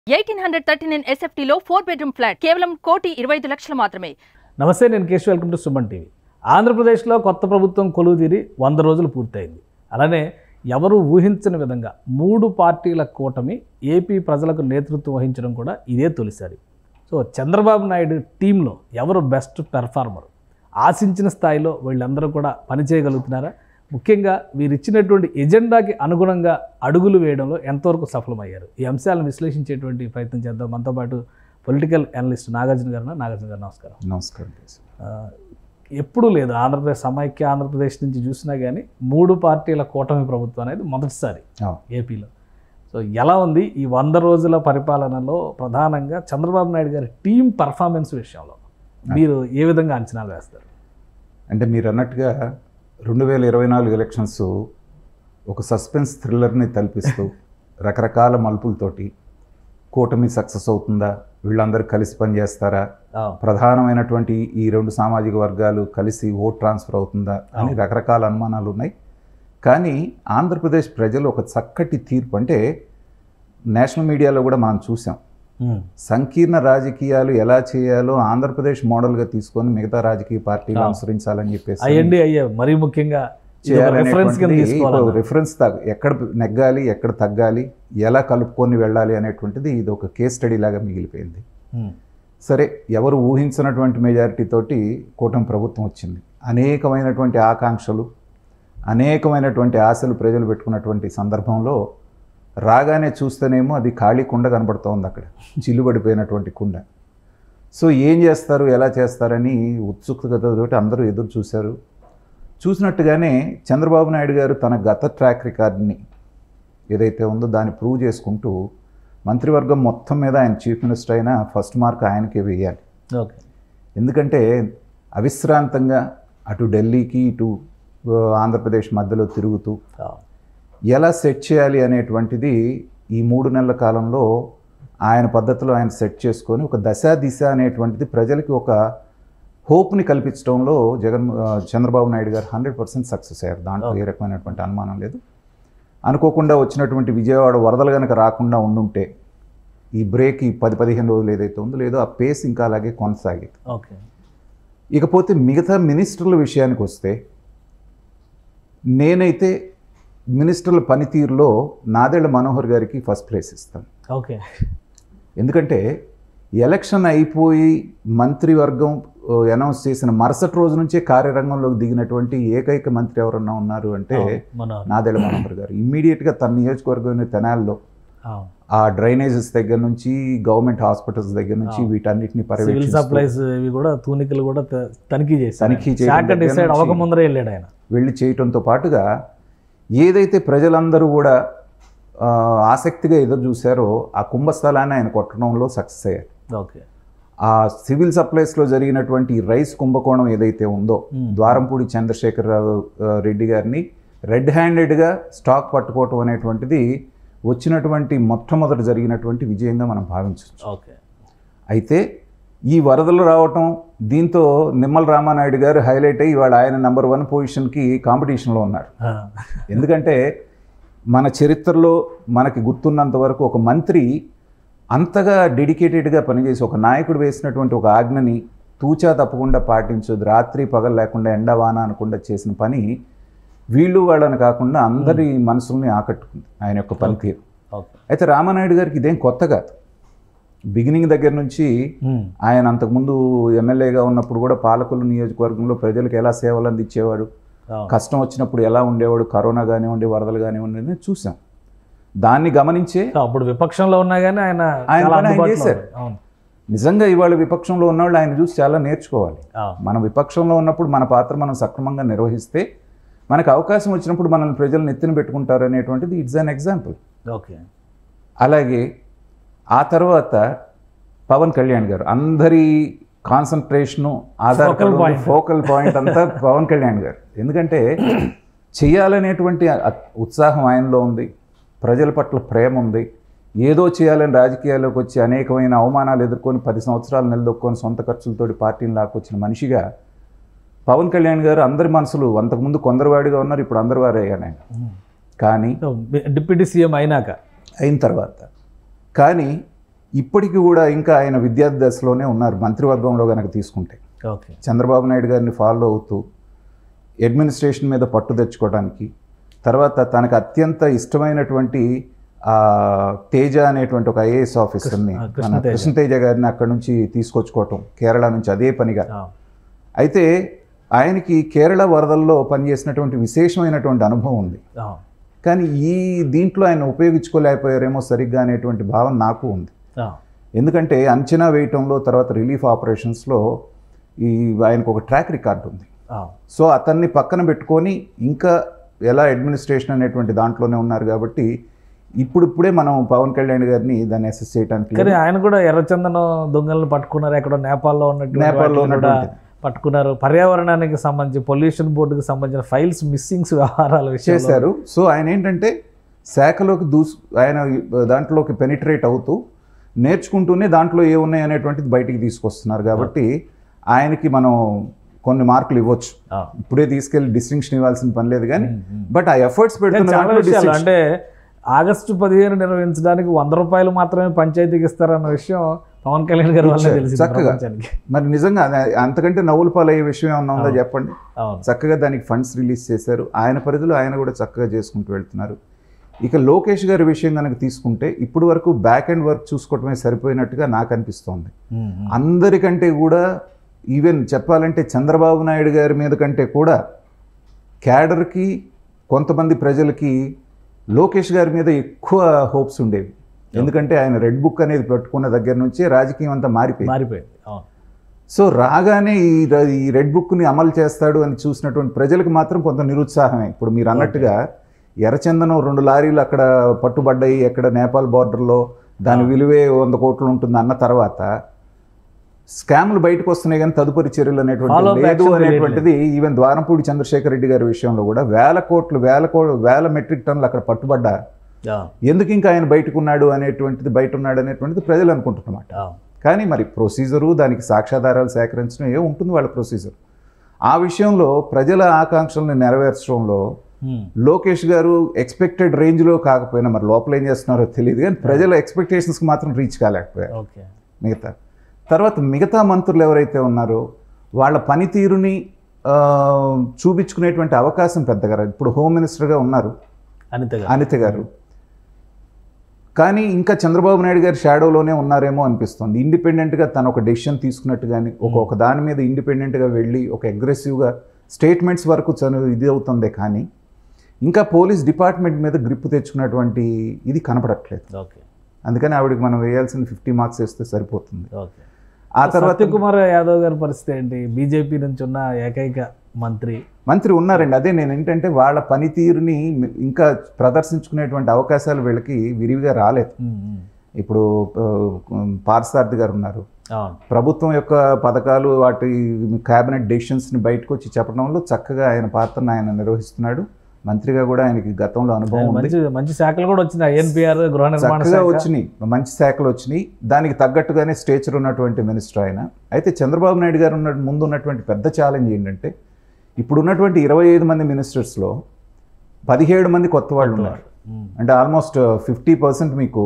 1839 SFTలో 4-bedroom flat కేవలం 1,25,00,000 మాత్రమే. నమస్తే, నేను Keshav. Welcome to Suman TV. ఆంధ్రప్రదేశ్లో కొత్త ప్రభుత్వం కొలువు తీరి 100 రోజులు పూర్తయింది. అలానే ఎవరు ఊహించని విధంగా 3 పార్టీల కూటమి ఏపీ ప్రజలకు నేతృత్వం వహించడం కూడా ఇదే తొలిసారి. సో చంద్రబాబు నాయుడు టీంలో ఎవరు బెస్ట్ పెర్ఫార్మర్, ఆశించిన స్థాయిలో వీళ్ళందరూ కూడా పనిచేయగలుగుతున్నారా, ముఖ్యంగా వీరిచ్చినటువంటి ఎజెండాకి అనుగుణంగా అడుగులు వేయడంలో ఎంతవరకు సఫలమయ్యారు, ఈ అంశాలను విశ్లేషించేటువంటి ప్రయత్నం చేద్దాం. మనతో పాటు పొలిటికల్ అనలిస్ట్ నాగార్జున గారు. నమస్కారం. నమస్కారం. ఎప్పుడూ లేదు ఆంధ్రప్రదేశ్ సమైక్య ఆంధ్రప్రదేశ్ నుంచి చూసినా కానీ 3 పార్టీల కూటమి ప్రభుత్వం అనేది మొదటిసారి ఏపీలో. సో ఎలా ఉంది ఈ 100 రోజుల పరిపాలనలో ప్రధానంగా చంద్రబాబు నాయుడు గారి టీం పర్ఫార్మెన్స్ విషయంలో మీరు ఏ విధంగా అంచనాలు వేస్తారు? అంటే మీరు అన్నట్టుగా 2024 ఎలక్షన్స్ ఒక సస్పెన్స్ థ్రిల్లర్ని తలపిస్తూ రకరకాల మలుపులతోటి కూటమి సక్సెస్ అవుతుందా, వీళ్ళందరూ కలిసి పనిచేస్తారా, ప్రధానమైనటువంటి ఈ 2 సామాజిక వర్గాలు కలిసి ఓట్ ట్రాన్స్ఫర్ అవుతుందా అని రకరకాల అనుమానాలు ఉన్నాయి. కానీ ఆంధ్రప్రదేశ్ ప్రజలు ఒక చక్కటి తీర్పు, అంటే నేషనల్ మీడియాలో కూడా మనం చూసాం, సంకీర్ణ రాజకీయాలు ఎలా చేయాలో ఆంధ్రప్రదేశ్ మోడల్గా తీసుకొని మిగతా రాజకీయ పార్టీలు అనుసరించాలని చెప్పేసి మరీ ముఖ్యంగా రిఫరెన్స్ ఎక్కడ నెగ్గాలి, ఎక్కడ తగ్గాలి, ఎలా కలుపుకొని వెళ్ళాలి అనేటువంటిది ఇది ఒక కేస్ స్టడీ లాగా మిగిలిపోయింది. సరే, ఎవరు ఊహించినటువంటి మెజారిటీతోటి కూటమి ప్రభుత్వం వచ్చింది. అనేకమైనటువంటి ఆకాంక్షలు, అనేకమైనటువంటి ఆశలు ప్రజలు పెట్టుకున్నటువంటి సందర్భంలో రాగానే చూస్తేనేమో అది ఖాళీ కుండ కనబడుతోంది, అక్కడ చిల్లుబడిపోయినటువంటి కుండ. సో ఏం చేస్తారు, ఎలా చేస్తారని ఉత్సుకతతో అందరూ ఎదురు చూశారు. చూసినట్టుగానే చంద్రబాబు నాయుడు గారు తన గత ట్రాక్ రికార్డ్ని ఏదైతే ఉందో దాన్ని ప్రూవ్ చేసుకుంటూ మంత్రివర్గం మొత్తం మీద ఆయన చీఫ్ మినిస్టర్ అయినా ఫస్ట్ మార్క్ ఆయనకే వేయాలి. ఎందుకంటే అవిశ్రాంతంగా అటు ఢిల్లీకి ఇటు ఆంధ్రప్రదేశ్ మధ్యలో తిరుగుతూ ఎలా సెట్ చేయాలి అనేటువంటిది ఈ 3 నెలల కాలంలో ఆయన పద్ధతిలో ఆయన సెట్ చేసుకొని ఒక దిశ అనేటువంటిది ప్రజలకి ఒక హోప్ని కల్పించడంలో చంద్రబాబు నాయుడు గారు 100% సక్సెస్ అయ్యారు. దాంట్లో ఏ రకమైనటువంటి అనుమానం లేదు. అనుకోకుండా వచ్చినటువంటి విజయవాడ వరదలు కనుక రాకుండా ఉండుంటే ఈ బ్రేక్ ఈ 10-15 రోజులు ఏదైతే ఉందో లేదో ఆ పేస్ ఇంకా అలాగే కొనసాగేది. ఇకపోతే మిగతా మినిస్టర్ల విషయానికి వస్తే నేనైతే మినిస్టర్ల పనితీరులో నాదెళ్ల మనోహర్ గారికి ఫస్ట్ ప్లేస్ ఇస్తాను. ఎందుకంటే ఎలక్షన్ అయిపోయి మంత్రివర్గం అనౌన్స్ చేసిన మరుసటి రోజు నుంచే కార్యరంగంలోకి దిగినటువంటి ఏకైక మంత్రి ఎవరన్నా ఉన్నారు అంటే నాదెళ్ల మనోహర్ గారు. ఇమ్మీడియట్గా తన నియోజకవర్గం తెనాలిలో ఆ డ్రైనేజెస్ దగ్గర నుంచి గవర్నమెంట్ హాస్పిటల్స్ దగ్గర నుంచి వీటన్నిటిని వెళ్ళి చేయటంతో పాటుగా ఏదైతే ప్రజలందరూ కూడా ఆసక్తిగా ఎదురు చూశారో ఆ కుంభస్థలాన్ని ఆయన కొట్టడంలో సక్సెస్ అయ్యారు. ఆ సివిల్ సప్లైస్లో జరిగినటువంటి రైస్ కుంభకోణం ఏదైతే ఉందో ద్వారంపూడి చంద్రశేఖరరావు రెడ్డి గారిని రెడ్ హ్యాండెడ్గా స్టాక్ పట్టుకోవటం అనేటువంటిది వచ్చినటువంటి మొట్టమొదటి జరిగినటువంటి విజయంగా మనం భావించవచ్చు. అయితే ఈ వరదలు రావటం దీంతో నిమ్మల రామానాయుడు గారు హైలైట్ అయ్యి ఇవాళ ఆయన నెంబర్ 1 పొజిషన్కి కాంపిటీషన్లో ఉన్నారు. ఎందుకంటే మన చరిత్రలో మనకి గుర్తున్నంత వరకు ఒక మంత్రి అంతగా డెడికేటెడ్గా పనిచేసి ఒక నాయకుడు వేసినటువంటి ఒక ఆజ్ఞని తూచా తప్పకుండా పాటించదు, రాత్రి పగలు లేకుండా ఎండవాన అనకుండా చేసిన పని వీళ్ళు వాళ్ళని కాకుండా అందరి మనసుల్ని ఆకట్టుకుంది ఆయన యొక్క పనితీరు. అయితే రామానాయుడు గారికి ఇదేం కొత్త కాదు. బిగినింగ్ దగ్గర నుంచి ఆయన అంతకుముందు ఎమ్మెల్యేగా ఉన్నప్పుడు కూడా పాలకొల్లు నియోజకవర్గంలో ప్రజలకు ఎలా సేవలు అందించేవాడు, కష్టం వచ్చినప్పుడు ఎలా ఉండేవాడు, కరోనా కానివ్వండి వరదలు కానివ్వండి చూసాం. దాన్ని గమనించే అప్పుడు విపక్షంలో ఉన్నా కానీ ఆయన చేశారు. నిజంగా ఇవాళ విపక్షంలో ఉన్నవాళ్ళు ఆయన చూసి చాలా నేర్చుకోవాలి. మన విపక్షంలో ఉన్నప్పుడు మన పాత్ర మనం సక్రమంగా నిర్వహిస్తే మనకు అవకాశం వచ్చినప్పుడు మనల్ని ప్రజలు నెత్తిన పెట్టుకుంటారు అనేటువంటిది ఇట్స్ అన్ ఎగ్జాంపుల్. అలాగే ఆ తర్వాత పవన్ కళ్యాణ్ గారు, అందరి కాన్సన్ట్రేషను ఆధారపడి ఫోకల్ పాయింట్ అంతా పవన్ కళ్యాణ్ గారు. ఎందుకంటే చేయాలనేటువంటి ఉత్సాహం ఆయనలో ఉంది, ప్రజల పట్ల ప్రేమ ఉంది. ఏదో చేయాలని రాజకీయాల్లోకి వచ్చి అనేకమైన అవమానాలు ఎదుర్కొని 10 సంవత్సరాలు నిలదొక్కొని సొంత ఖర్చులతోటి పార్టీని లాక్కొచ్చిన మనిషిగా పవన్ కళ్యాణ్ గారు అందరి మనసులు అంతకుముందు కొందరివాడిగా ఉన్నారు, ఇప్పుడు అందరి వారే అయ్యాను ఆయన. కానీ డిప్యూటీ సీఎం అయిన తర్వాత కానీ ఇప్పటికీ కూడా ఇంకా ఆయన విద్యార్థి దశలోనే ఉన్నారు మంత్రివర్గంలో కనుక తీసుకుంటే. ఓకే. చంద్రబాబు నాయుడు గారిని ఫాలో అవుతూ అడ్మినిస్ట్రేషన్ మీద పట్టు తెచ్చుకోవడానికి, తర్వాత తనకు అత్యంత ఇష్టమైనటువంటి తేజ అనేటువంటి ఒక ఐఏఎస్ ఆఫీసర్ని కృష్ణతేజ గారిని అక్కడ నుంచి తీసుకొచ్చుకోవటం కేరళ నుంచి అదే పనిగా. అయితే ఆయనకి కేరళ వరదల్లో పనిచేసినటువంటి విశేషమైనటువంటి అనుభవం ఉంది, కానీ ఈ దీంట్లో ఆయన ఉపయోగించుకోలేకపోయారేమో సరిగ్గా అనేటువంటి భావన నాకు ఉంది. ఎందుకంటే అంచనా వేయటంలో, తర్వాత రిలీఫ్ ఆపరేషన్స్లో ఆయనకు ఒక ట్రాక్ రికార్డు ఉంది. సో అతన్ని పక్కన పెట్టుకొని ఇంకా ఎలా అడ్మినిస్ట్రేషన్ అనేటువంటి దాంట్లోనే ఉన్నారు కాబట్టి ఇప్పుడిప్పుడే మనం పవన్ కళ్యాణ్ గారిని దాన్ని అసెస్ చేయడానికి. కానీ ఆయన కూడా ఎర్రచందనం దొంగలను పట్టుకున్నారు, ఎక్కడో నేపాల్లో ఉన్నట్టు పట్టుకున్నారు. పర్యావరణానికి సంబంధించి పొల్యూషన్ బోర్డుకి సంబంధించిన ఫైల్స్ మిస్సింగ్స్ వ్యవహారాలు చేశారు. సో ఆయన ఏంటంటే శాఖలోకి ఆయన దాంట్లోకి పెనిట్రేట్ అవుతూ నేర్చుకుంటూనే దాంట్లో ఏ ఉన్నాయి అనేటువంటిది బయటికి తీసుకొస్తున్నారు కాబట్టి ఆయనకి మనం కొన్ని మార్కులు ఇవ్వచ్చు. ఇప్పుడే తీసుకెళ్ళి డిస్టింక్షన్ ఇవ్వాల్సిన పని లేదు, కానీ బట్ ఆ ఎఫర్ట్స్ పెడుతున్నారు. అంటే ఆగస్టు 15 నిర్వహించడానికి 100 రూపాయలు మాత్రమే పంచాయతీకి ఇస్తారన్న విషయం పవన్ కళ్యాణ్ గారి వల్ల తెలిసింది చక్కగా. మరి నిజంగా అంతకంటే నవ్వుల పాలయ్యే విషయం ఏమన్నా ఉందో చెప్పండి. చక్కగా దానికి ఫండ్స్ రిలీజ్ చేశారు, ఆయన పరిధిలో ఆయన కూడా చక్కగా చేసుకుంటూ వెళ్తున్నారు. ఇక లోకేష్ గారి విషయం కనుక తీసుకుంటే ఇప్పుడు వరకు బ్యాక్ అండ్ వర్క్ చూసుకోవటమే సరిపోయినట్టుగా నాకు అనిపిస్తోంది. అందరికంటే కూడా ఈవెన్ చెప్పాలంటే చంద్రబాబు నాయుడు గారి మీద కంటే కూడా క్యాడర్కి, కొంతమంది ప్రజలకి లోకేష్ గారి మీద ఎక్కువ హోప్స్ ఉండేవి. ఎందుకంటే ఆయన రెడ్ బుక్ అనేది పెట్టుకున్న దగ్గర నుంచే రాజకీయం అంతా మారిపోయింది. సో రాగానే ఈ రెడ్ బుక్ని అమలు చేస్తాడు అని చూసినటువంటి ప్రజలకు మాత్రం కొంత నిరుత్సాహమే. ఇప్పుడు మీరు అన్నట్టుగా ఎర్రచందనం 2 లారీలు అక్కడ పట్టుబడ్డాయి, ఎక్కడ నేపాల్ బార్డర్లో, దాని విలువే 100 కోట్లు ఉంటుంది అన్న తర్వాత స్కామ్లు బయటకు వస్తున్నాయి, కానీ తదుపరి చర్యలు అనేటువంటి లేదు అనేటువంటిది ఈవెన్ ద్వారంపూడి చంద్రశేఖర్ రెడ్డి గారి విషయంలో కూడా వేల మెట్రిక్ టన్నులు అక్కడ పట్టుబడ్డా ఎందుకు ఇంకా ఆయన బయట ఉన్నాడు అనేటువంటిది ప్రజలు అనుకుంటున్నమాట. కానీ మరి ప్రొసీజరు, దానికి సాక్ష్యాధారాలు సేకరించడం ఉంటుంది వాళ్ళ ప్రొసీజర్. ఆ విషయంలో ప్రజల ఆకాంక్షలను నెరవేర్చడంలో లోకేష్ గారు ఎక్స్పెక్టెడ్ రేంజ్లో కాకపోయినా, మరి లోపల ఏం చేస్తున్నారో తెలియదు, కానీ ప్రజల ఎక్స్పెక్టేషన్స్కి మాత్రం రీచ్ కాలేకపోయారు. మిగతా మంత్రులు ఎవరైతే ఉన్నారో వాళ్ళ పనితీరుని చూపించుకునేటువంటి అవకాశం పెద్దగా ఇప్పుడు హోమ్ మినిస్టర్గా ఉన్నారు అనిత గారు, కానీ ఇంకా చంద్రబాబు నాయుడు గారి షాడోలోనే ఉన్నారేమో అనిపిస్తుంది. ఇండిపెండెంట్గా తను ఒక డెసిషన్ తీసుకున్నట్టు కానీ ఒక దాని మీద ఇండిపెండెంట్గా వెళ్ళి ఒక అగ్రెసివ్గా స్టేట్మెంట్స్ వరకు ఇది అవుతుందే, కానీ ఇంకా పోలీస్ డిపార్ట్మెంట్ మీద గ్రిప్ తెచ్చుకున్నటువంటి ఇది కనపడట్లేదు. అందుకని ఆవిడకి మనం వేయాల్సిన 50 మార్క్స్ వేస్తే సరిపోతుంది. ఆ తర్వాత సత్యకుమార్ యాదవ్ గారి పరిస్థితి ఏంటి? బీజేపీ నుంచి ఉన్న ఏకైక మంత్రి ఉన్నారండి. అదే నేను ఏంటంటే వాళ్ళ పనితీరుని ఇంకా ప్రదర్శించుకునేటువంటి అవకాశాలు వీళ్ళకి విరివిగా రాలేదు. ఇప్పుడు పార్థసారథి గారు ఉన్నారు, ప్రభుత్వం యొక్క పథకాలు వాటి క్యాబినెట్ డెసిషన్స్ని బయటకు వచ్చి చెప్పడంలో చక్కగా ఆయన పాత్రను ఆయన నిర్వహిస్తున్నాడు. మంత్రిగా కూడా ఆయనకి గతంలో అనుభవం ఉంది. మంచి శాఖలు కూడా వచ్చినాయి, ఎన్పిఆర్, గృహ నిర్మాణ వచ్చినాయి, మంచి శాఖలు వచ్చినాయి. దానికి తగ్గట్టుగానే స్టేచర్ ఉన్నటువంటి మినిస్టర్ ఆయన. అయితే చంద్రబాబు నాయుడు గారు ముందు ఉన్నటువంటి పెద్ద ఛాలెంజ్ ఏంటంటే ఇప్పుడు ఉన్నటువంటి 25 మంది మినిస్టర్స్లో 17 మంది కొత్త వాళ్ళు ఉన్నారు. అంటే ఆల్మోస్ట్ 50% మీకు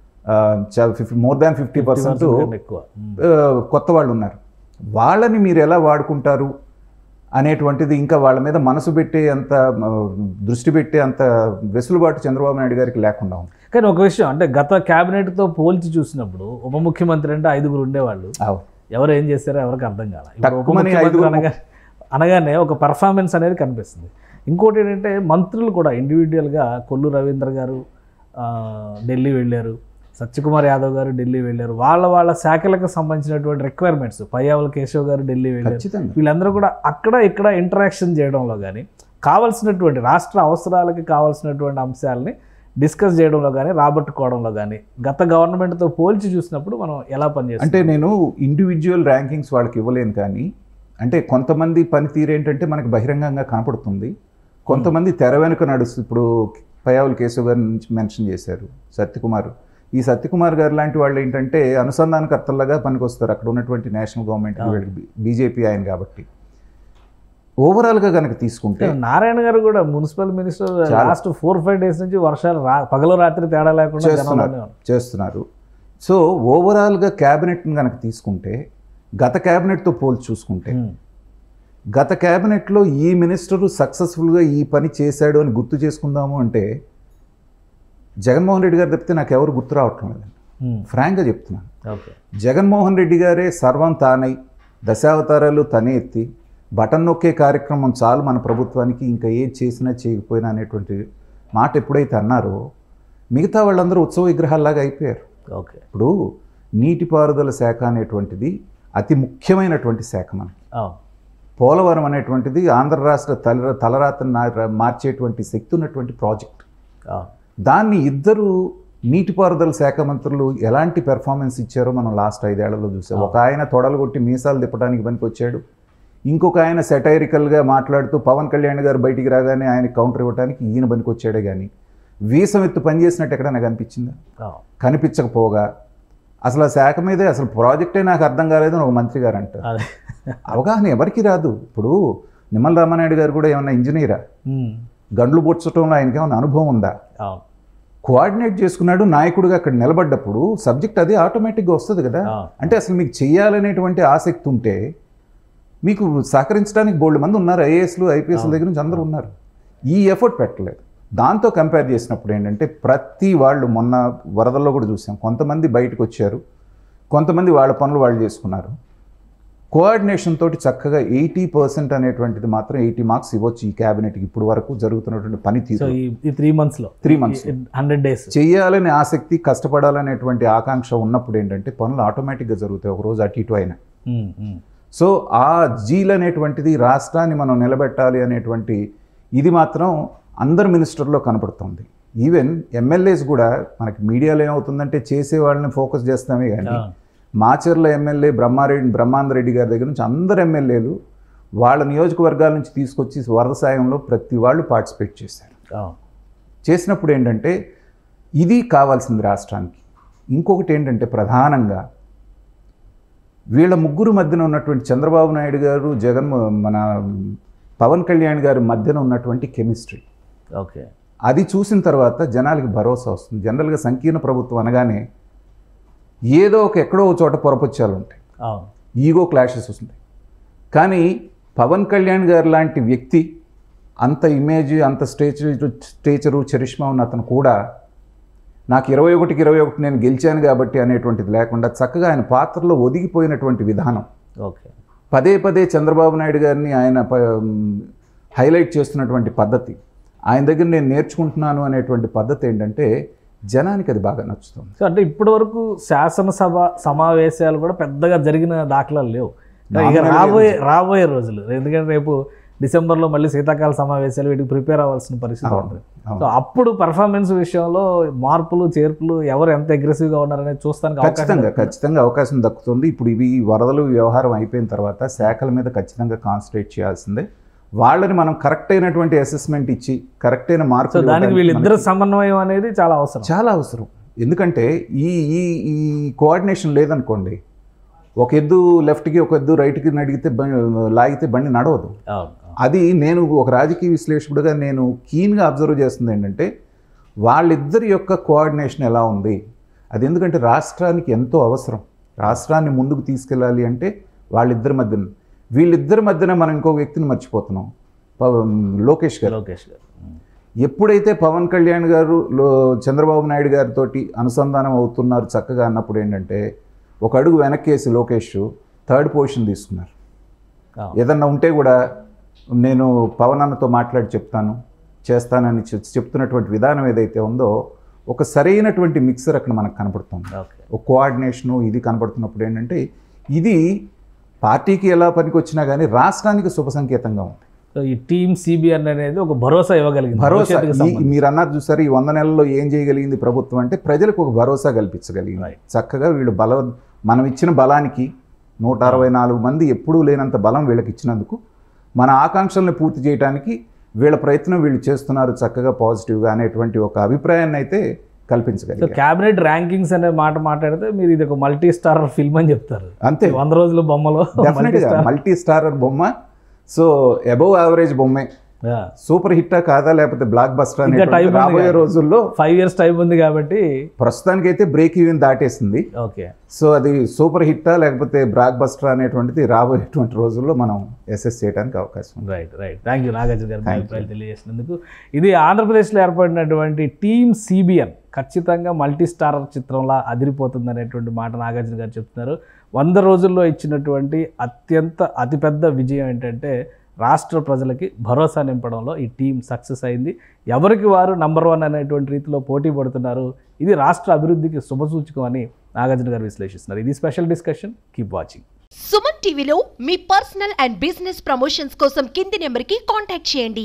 మోర్ దాన్ 50% కొత్త వాళ్ళు ఉన్నారు. వాళ్ళని మీరు ఎలా వాడుకుంటారు అనేటువంటిది ఇంకా వాళ్ళ మీద మనసు పెట్టే అంత, దృష్టి పెట్టే అంత వెసులుబాటు చంద్రబాబు నాయుడు గారికి లేకుండా ఉంది. కానీ ఒక విషయం అంటే గత క్యాబినెట్తో పోల్చి చూసినప్పుడు ఉప ముఖ్యమంత్రి అంటే 5 ఉండేవాళ్ళు, ఎవరు ఏం చేస్తారో ఎవరికి అర్థం కాదు. అనగానే ఒక పర్ఫార్మెన్స్ అనేది కనిపిస్తుంది. ఇంకోటి ఏంటంటే మంత్రులు కూడా ఇండివిజువల్గా కొల్లు రవీంద్ర గారు ఢిల్లీ వెళ్ళారు, సత్యకుమార్ యాదవ్ గారు ఢిల్లీ వెళ్ళారు, వాళ్ళ శాఖలకు సంబంధించినటువంటి రిక్వైర్మెంట్స్ పయ్యావుల కేశవ్ గారు ఢిల్లీ వెళ్ళారు. వీళ్ళందరూ కూడా అక్కడ ఇక్కడ ఇంటరాక్షన్ చేయడంలో కానీ, కావాల్సినటువంటి రాష్ట్ర అవసరాలకి కావాల్సినటువంటి అంశాలని డిస్కస్ చేయడంలో కానీ, రాబట్టుకోవడంలో కానీ గత గవర్నమెంట్తో పోల్చి చూసినప్పుడు మనం ఎలా పనిచేస్తాం అంటే, నేను ఇండివిజువల్ ర్యాంకింగ్స్ వాళ్ళకి ఇవ్వలేను, కానీ అంటే కొంతమంది పనితీరు ఏంటంటే మనకు బహిరంగంగా కనపడుతుంది, కొంతమంది తెర వెనుక నడుస్తూ. ఇప్పుడు పయ్యావుల కేశవ్ గారి నుంచి మెన్షన్ చేశారు, ఈ సత్యకుమార్ గారు లాంటి వాళ్ళు ఏంటంటే అనుసంధానకర్తలుగా పనికొస్తారు అక్కడ ఉన్నటువంటి నేషనల్ గవర్నమెంట్, బీజేపీ ఆయన కాబట్టి. ఓవరాల్గా కనుక తీసుకుంటే నారాయణ గారు కూడా మున్సిపల్ మినిస్టర్ లాస్ట్ 4-5 డేస్ నుంచి వర్షాలు పగలు రాత్రి తేడా లేకుండా చేస్తున్నారు. సో ఓవరాల్గా క్యాబినెట్ని కనుక తీసుకుంటే గత క్యాబినెట్తో పోల్చి చూసుకుంటే గత క్యాబినెట్లో ఈ మినిస్టరు సక్సెస్ఫుల్గా ఈ పని చేశాడు అని గుర్తు చేసుకుందాము అంటే జగన్మోహన్ రెడ్డి గారు తప్పితే నాకు ఎవరు గుర్తు రావటం లేదండి. ఫ్రాంక్గా చెప్తున్నాను. జగన్మోహన్ రెడ్డి గారే సర్వం తానై దశావతారాలు తనే ఎత్తి బటన్ నొక్కే కార్యక్రమం చాలు మన ప్రభుత్వానికి, ఇంకా ఏం చేసినా చేయకపోయినా అనేటువంటి మాట ఎప్పుడైతే అన్నారో మిగతా వాళ్ళందరూ ఉత్సవ విగ్రహాల్లాగా అయిపోయారు. ఇప్పుడు నీటిపారుదల శాఖ అనేటువంటిది అతి ముఖ్యమైనటువంటి శాఖ మనకి. పోలవరం అనేటువంటిది ఆంధ్ర రాష్ట్ర తలరాతను మార్చేటువంటి శక్తి ఉన్నటువంటి ప్రాజెక్ట్. దాన్ని ఇద్దరు నీటిపారుదల శాఖ మంత్రులు ఎలాంటి పెర్ఫార్మెన్స్ ఇచ్చారో మనం లాస్ట్ 5 ఏళ్లలో చూసాం. ఒక ఆయన తొడలు కొట్టి మీసాలు తిప్పడానికి పనికి వచ్చాడు, ఇంకొక ఆయన సెటైరికల్గా మాట్లాడుతూ పవన్ కళ్యాణ్ గారు బయటికి రాగానే ఆయన కౌంటర్ ఇవ్వడానికి ఈయన పనికి వచ్చాడే కానీ వీసం ఎత్తు పనిచేసినట్టు ఎక్కడైనా కనిపించిందా? కనిపించకపోగా అసలు ఆ శాఖ మీదే అసలు ప్రాజెక్టే నాకు అర్థం కాలేదని ఒక మంత్రి గారు అంటారు. అవగాహన ఎవరికి రాదు. ఇప్పుడు నిమ్మల రామానాయుడు గారు కూడా ఏమన్నా ఇంజనీరా? గండ్లు పొడ్చడంలో ఆయనకి ఏమన్నా అనుభవం ఉందా? కోఆర్డినేట్ చేసుకున్నాడు నాయకుడిగా అక్కడ నిలబడ్డప్పుడు సబ్జెక్ట్ అది ఆటోమేటిక్గా వస్తుంది కదా. అంటే అసలు మీకు చేయాలనేటువంటి ఆసక్తి ఉంటే మీకు సహకరించడానికి బోల్డ్ మంది ఉన్నారు, ఐఏఎస్లు ఐపీఎస్ల దగ్గర నుంచి అందరూ ఉన్నారు. ఈ ఎఫర్ట్ పెట్టలేదు. దాంతో కంపేర్ చేసినప్పుడు ఏంటంటే ప్రతి వాళ్ళు మొన్న వరదల్లో కూడా చూసాం, కొంతమంది బయటకు వచ్చారు, కొంతమంది వాళ్ళ పనులు వాళ్ళు చేసుకున్నారు. కోఆర్డినేషన్ తోటి చక్కగా 80% అనేటువంటిది మాత్రం 80 మార్క్స్ ఇవ్వచ్చు ఈ క్యాబినెట్కి ఇప్పుడు వరకు జరుగుతున్నటువంటి పనితీరు. 3 months 100 days చేయాలనే ఆసక్తి, కష్టపడాలనేటువంటి ఆకాంక్ష ఉన్నప్పుడు ఏంటంటే పనులు ఆటోమేటిక్గా జరుగుతాయి, ఒక రోజు అటు ఇటు అయినా. సో ఆ జీల్ అనేటువంటిది రాష్ట్రాన్ని మనం నిలబెట్టాలి అనేటువంటి ఇది మాత్రం అందరు మినిస్టర్లో కనపడుతుంది. ఈవెన్ ఎమ్మెల్యేస్ కూడా మనకి మీడియాలో ఏమవుతుందంటే చేసే వాళ్ళని ఫోకస్ చేస్తామే కానీ మాచర్ల ఎమ్మెల్యే బ్రహ్మాందరెడ్డి గారి దగ్గర నుంచి అందరు ఎమ్మెల్యేలు వాళ్ళ నియోజకవర్గాల నుంచి తీసుకొచ్చి వరద సాయంలో ప్రతి వాళ్ళు పార్టిసిపేట్ చేశారు. చేసినప్పుడు ఏంటంటే ఇది కావాల్సింది రాష్ట్రానికి. ఇంకొకటి ఏంటంటే ప్రధానంగా వీళ్ళ ముగ్గురు మధ్యన ఉన్నటువంటి చంద్రబాబు నాయుడు గారు, మన పవన్ కళ్యాణ్ గారి మధ్యన ఉన్నటువంటి కెమిస్ట్రీ, అది చూసిన తర్వాత జనాలకి భరోసా వస్తుంది. జనరల్గా సంకీర్ణ ప్రభుత్వం అనగానే ఏదో ఎక్కడో ఒక చోట పొరపచ్చాలు ఉంటాయి, ఈగో క్లాషెస్ వస్తుంది. కానీ పవన్ కళ్యాణ్ గారు లాంటి వ్యక్తి, అంత ఇమేజ్, అంత స్టేచరు, చరిష్మా ఉన్న అతను కూడా నాకు 21కి 21 నేను గెలిచాను కాబట్టి అనేటువంటిది లేకుండా చక్కగా ఆయన పాత్రలో ఒదిగిపోయినటువంటి విధానం, పదే పదే చంద్రబాబు నాయుడు గారిని ఆయన హైలైట్ చేస్తున్నటువంటి పద్ధతి, ఆయన దగ్గర నేను నేర్చుకుంటున్నాను అనేటువంటి పద్ధతి ఏంటంటే జనానికి అది బాగా నచ్చుతుంది. సో అంటే ఇప్పటి వరకు శాసనసభ సమావేశాలు కూడా పెద్దగా జరిగిన దాఖలాలు లేవు. ఇక రాబోయే రోజులు, ఎందుకంటే రేపు డిసెంబర్లో మళ్ళీ శీతాకాల సమావేశాలు, వీటికి ప్రిపేర్ అవ్వాల్సిన పరిస్థితి ఉంటుంది. సో అప్పుడు పర్ఫార్మెన్స్ విషయంలో మార్పులు చేర్పులు ఎవరు ఎంత అగ్రెసివ్గా ఉన్నారనేది చూస్తానికి ఖచ్చితంగా అవకాశం దక్కుతుంది. ఇప్పుడు ఇవి వరదలు వ్యవహారం అయిపోయిన తర్వాత శాఖల మీద ఖచ్చితంగా కాన్సన్ట్రేట్ చేయాల్సిందే. వాళ్ళని మనం కరెక్ట్ అయినటువంటి అసెస్మెంట్ ఇచ్చి కరెక్ట్ అయిన మార్కులు, దానికి వీళ్ళిద్దరు సమన్వయం అనేది చాలా అవసరం. ఎందుకంటే ఈ కోఆర్డినేషన్ లేదనుకోండి, ఒక ఎద్దు లెఫ్ట్కి ఒక ఎద్దు రైట్కి లాగితే బండి నడవదు. అది నేను ఒక రాజకీయ విశ్లేషకుడిగా నేను కీన్గా అబ్జర్వ్ చేస్తుంది ఏంటంటే వాళ్ళిద్దరి యొక్క కోఆర్డినేషన్ ఎలా ఉంది. అది ఎందుకంటే రాష్ట్రానికి ఎంతో అవసరం. రాష్ట్రాన్ని ముందుకు తీసుకెళ్ళాలి అంటే వీళ్ళిద్దరి మధ్యన మనం ఇంకో వ్యక్తిని మర్చిపోతున్నాం, లోకేష్ గారు. ఎప్పుడైతే పవన్ కళ్యాణ్ గారు చంద్రబాబు నాయుడు గారితో అనుసంధానం అవుతున్నారు చక్కగా అన్నప్పుడు ఏంటంటే ఒక అడుగు వెనక్కేసి లోకేష్ 3rd పొజిషన్ తీసుకున్నారు. ఏదన్నా ఉంటే కూడా నేను పవన్ అన్నతో మాట్లాడి చేస్తానని చెప్తున్నటువంటి విధానం ఏదైతే ఉందో ఒక సరైనటువంటి మిక్సర్ అక్కడ మనకు కనపడుతుంది. ఒక కోఆర్డినేషను ఇది కనపడుతున్నప్పుడు ఏంటంటే ఇది పార్టీకి ఎలా పనికి వచ్చినా కానీ రాష్ట్రానికి శుభ సంకేతంగా ఉంది. ఈ టీమ్ సిబిఎన్ అనేది ఒక భరోసా ఇవ్వగలిగింది. భరోసా మీరు అన్నారు చూసారు, ఈ 100 నెలల్లో ఏం చేయగలిగింది ప్రభుత్వం అంటే ప్రజలకు ఒక భరోసా కల్పించగలిగింది. చక్కగా వీళ్ళు మనం ఇచ్చిన బలానికి 164 మంది ఎప్పుడూ లేనంత బలం వీళ్ళకి ఇచ్చినందుకు మన ఆకాంక్షలను పూర్తి చేయడానికి వీళ్ళ ప్రయత్నం వీళ్ళు చేస్తున్నారు చక్కగా పాజిటివ్గా అనేటువంటి ఒక అభిప్రాయాన్ని అయితే కల్పించగలిగారు. క్యాబినెట్ ర్యాంకింగ్స్ అనే మాట మాట్లాడితే మీరు ఇది ఒక మల్టీ స్టారర్ ఫిల్మ్ అని చెప్తారు. అంతే, 100 రోజుల బొమ్మలో డెఫినెట్గా మల్టీ స్టారర్ బొమ్మ. సో అబవ్ యావరేజ్ బొమ్మే సూపర్ హిట్టా కాదా లేకపోతే బ్లాక్ బస్టర్ ఇంకా time ఉంది రాబోయే కదా. రోజుల్లో 5 years టైం ఉంది కాబట్టి ప్రస్తుతానికి అయితే బ్రేక్ ఈవెన్ దాటేసింది. ఓకే. సో అది సూపర్ హిట్టా లేకపోతే బ్లాక్ బస్టర్ అనేటువంటిది రాబోయేటువంటి రోజుల్లో మనం అసెస్ చేయడానికి అవకాశం ఉంది. రైట్. థ్యాంక్ యూ నాగార్జున గారు మీ అభిప్రాయాలు తెలియజేసినందుకు. ఇది ఆంధ్రప్రదేశ్లో ఏర్పడినటువంటి టీమ్ సిబిఎన్ ఖచ్చితంగా మల్టీ స్టారర్ చిత్రంలా అదిరిపోతుంది అనేటువంటి మాట నాగార్జున గారు చెప్తున్నారు. 100 రోజుల్లో ఇచ్చినటువంటి అతిపెద్ద విజయం ఏంటంటే రాష్ట్ర ప్రజలకి భరోసా నింపడంలో ఈ టీం సక్సెస్ అయింది. ఎవరికి వారు నంబర్ 1 అనేటువంటి రీతిలో పోటీ పడుతున్నారు. ఇది రాష్ట్ర అభివృద్ధికి శుభసూచకం అని నాగార్జున గారు విశ్లేషిస్తున్నారు. ఇది special discussion. Keep watching. Suman టీవీలో మీ పర్సనల్ అండ్ బిజినెస్ ప్రమోషన్స్ కోసం కింది నెంబర్కి కాంటాక్ట్ చేయండి.